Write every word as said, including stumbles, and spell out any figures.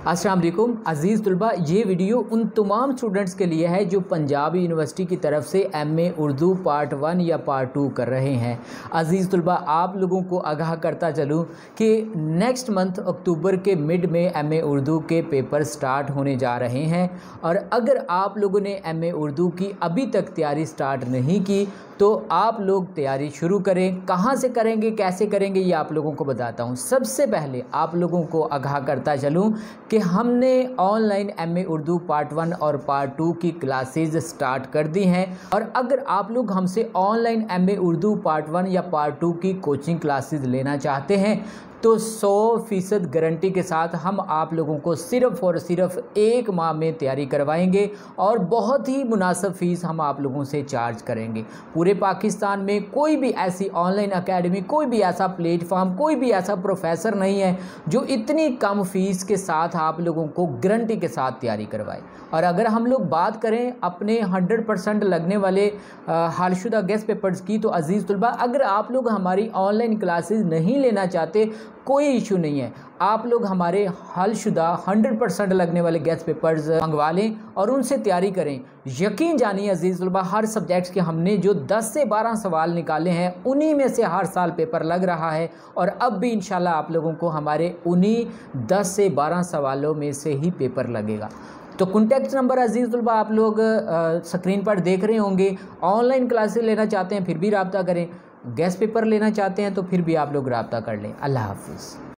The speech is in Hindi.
अस्सलाम वालेकुम अज़ीज़ तुलबा, ये वीडियो उन तमाम स्टूडेंट्स के लिए है जो पंजाब यूनिवर्सिटी की तरफ से M A Urdu part one या पार्ट टू कर रहे हैं। अज़ीज़ तुलबा, आप लोगों को आगाह करता चलूँ कि नेक्स्ट मंथ अक्टूबर के मिड में एम ए उर्दू के पेपर स्टार्ट होने जा रहे हैं, और अगर आप लोगों ने एम ए उर्दू की अभी तक तैयारी स्टार्ट नहीं की तो आप लोग तैयारी शुरू करें। कहाँ से करेंगे, कैसे करेंगे, ये आप लोगों को बताता हूँ। सबसे पहले आप लोगों को आगाह करता चलूँ कि हमने online M A Urdu part one और पार्ट टू की क्लासेस स्टार्ट कर दी हैं, और अगर आप लोग हमसे online M A Urdu part one या पार्ट टू की कोचिंग क्लासेस लेना चाहते हैं तो सौ फ़ीसद गारंटी के साथ हम आप लोगों को सिर्फ़ और सिर्फ एक माह में तैयारी करवाएंगे, और बहुत ही मुनासिब फ़ीस हम आप लोगों से चार्ज करेंगे। पूरे पाकिस्तान में कोई भी ऐसी ऑनलाइन एकेडमी, कोई भी ऐसा प्लेटफॉर्म, कोई भी ऐसा प्रोफेसर नहीं है जो इतनी कम फ़ीस के साथ आप लोगों को गारंटी के साथ तैयारी करवाए। और अगर हम लोग बात करें अपने हंड्रेड परसेंट लगने वाले हालशुदा गेस्ट पेपर्स की, तो अज़ीज़ तुलबा, अगर आप लोग हमारी ऑनलाइन क्लासेस नहीं लेना चाहते कोई इशू नहीं है, आप लोग हमारे हलशुदा हंड्रेड परसेंट लगने वाले गेस्ट पेपर्स मंगवा लें और उनसे तैयारी करें। यकीन जानिए अज़ीज़ तुलबा, हर सब्जेक्ट्स के हमने जो दस से बारह सवाल निकाले हैं उन्हीं में से हर साल पेपर लग रहा है, और अब भी इंशाल्लाह आप लोगों को हमारे उन्हीं दस से बारह सवालों में से ही पेपर लगेगा। तो कॉन्टैक्ट नंबर अज़ीज़ तुलबा आप लोग आ, स्क्रीन पर देख रहे होंगे। ऑनलाइन क्लासेस लेना चाहते हैं फिर भी रब्ता करें, गेस्ट पेपर लेना चाहते हैं तो फिर भी आप लोग रब्ता कर लें। अल्लाह हाफ़िज़।